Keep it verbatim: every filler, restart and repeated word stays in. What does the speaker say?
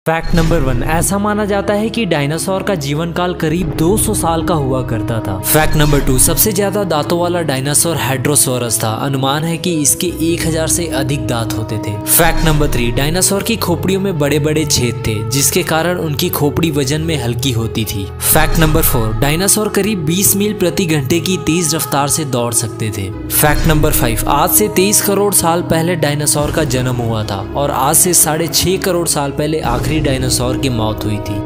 Fact number one, ऐसा माना जाता है कि डायनासोर का जीवन काल करीब दो सौ साल का हुआ करता था। फैक्ट नंबर टू, सबसे ज्यादा दांतों वाला डायनासोर हेड्रोसोरस था। अनुमान है कि इसके एक हज़ार से अधिक दांत होते थे। फैक्ट नंबर थ्री, डायनासोर की खोपड़ियों में बड़े बड़े छेद थे जिसके कारण उनकी खोपड़ी वजन में हल्की होती थी। फैक्ट नंबर फोर, डायनासोर करीब बीस मील प्रति घंटे की तेज रफ्तार से दौड़ सकते थे। फैक्ट नंबर फाइव, आज से तेईस करोड़ साल पहले डायनासोर का जन्म हुआ था और आज से साढ़े छह करोड़ साल पहले आखिरी डायनासोर की मौत हुई थी।